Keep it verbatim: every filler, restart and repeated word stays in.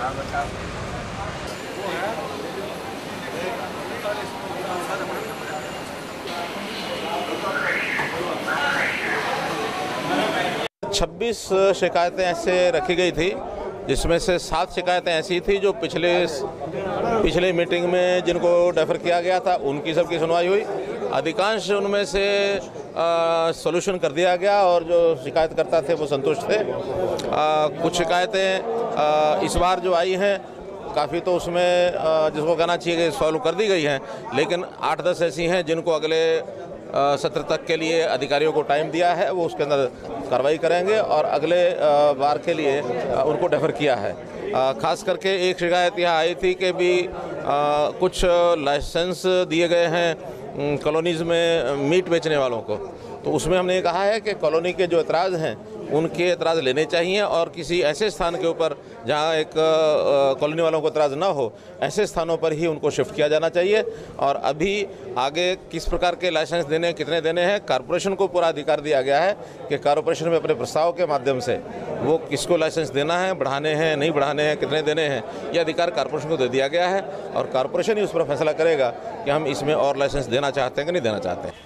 छब्बीस शिकायतें ऐसे रखी गई थी, जिसमें से सात शिकायतें ऐसी थी जो पिछले पिछले मीटिंग में जिनको डेफर किया गया था उनकी सबकी सुनवाई हुई। अधिकांश उनमें से सॉल्यूशन कर दिया गया और जो शिकायतकर्ता थे वो संतुष्ट थे। आ, कुछ शिकायतें इस बार जो आई हैं काफ़ी, तो उसमें आ, जिसको कहना चाहिए कि सॉल्व कर दी गई हैं, लेकिन आठ दस ऐसी हैं जिनको अगले सत्र तक के लिए अधिकारियों को टाइम दिया है, वो उसके अंदर कार्रवाई करेंगे और अगले बार के लिए उनको डेफर किया है। ख़ास करके एक शिकायत यहाँ आई थी कि भी आ, कुछ लाइसेंस दिए गए हैं कॉलोनीज़ में मीट बेचने वालों को, तो उसमें हमने कहा है कि कॉलोनी के जो एतराज़ हैं उनके एतराज़ लेने चाहिए और किसी ऐसे स्थान के ऊपर जहां एक कॉलोनी वालों को एतराज़ ना हो, ऐसे स्थानों पर ही उनको शिफ्ट किया जाना चाहिए। और अभी आगे किस प्रकार के लाइसेंस देने, कितने देने हैं, कॉरपोरेशन को पूरा अधिकार दिया गया है कि कॉरपोरेशन में अपने प्रस्ताव के माध्यम से वो किसको लाइसेंस देना है, बढ़ाने हैं, नहीं बढ़ाने हैं, कितने देने हैं, यह अधिकार कॉरपोरेशन को दे दिया गया है और कॉरपोरेशन ही उस पर फैसला करेगा कि हम इसमें और लाइसेंस देना चाहते हैं कि नहीं देना चाहते हैं।